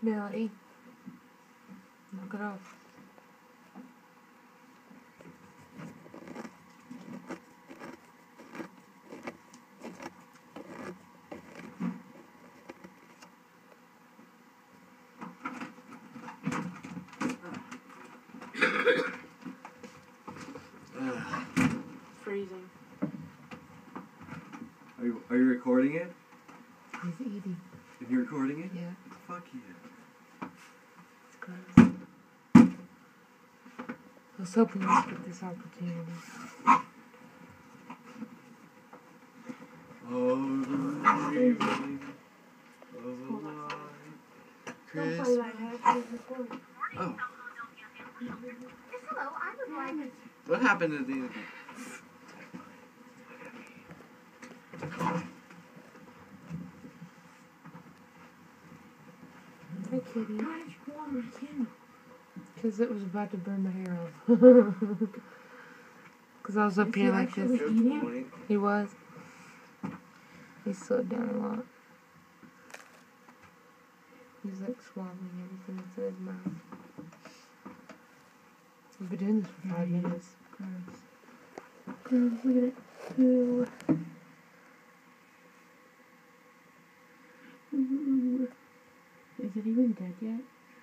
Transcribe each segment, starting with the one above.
Melody. Knock it off. Freezing. Are you recording it? He's eating. Are you recording it? Yeah. Fuck yeah. It's gross. I was hoping we'd get this opportunity. Oh. What happened to the... Hi, kitty. Why did you go on my camera? Because it was about to burn my hair off. Because I was up here like this. He was. He slowed down a lot. He's like swallowing everything that's in his mouth. We've been doing this for 5 minutes. Gross. Gross, look at it. Ew. Ooh. Is it even dead yet?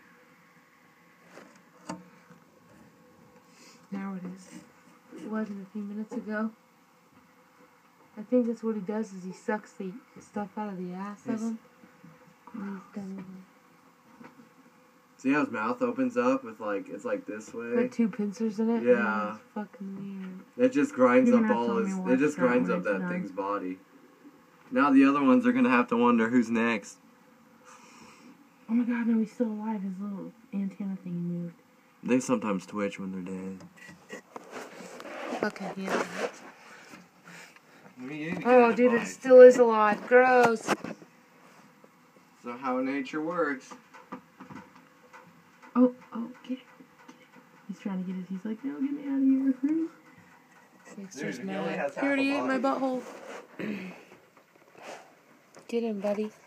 Now it is. It wasn't a few minutes ago. I think that's what he does is he sucks the stuff out of the ass of him. And he's done with it. See how his mouth opens up with like, it's like this way? Got 2 pincers in it? Yeah. It's fucking weird. It just grinds up all his, it just grinds up that thing's body. Now the other ones are gonna have to wonder who's next. Oh my god, no, he's still alive. His little antenna thing moved. They sometimes twitch when they're dead. Fucking yeah. Oh, dude, it still is alive. Gross. So how nature works. Oh, get it. He's trying to get it. He's like, no, get me out of here. Sixer's mad. He already ate my butthole. Get him, buddy.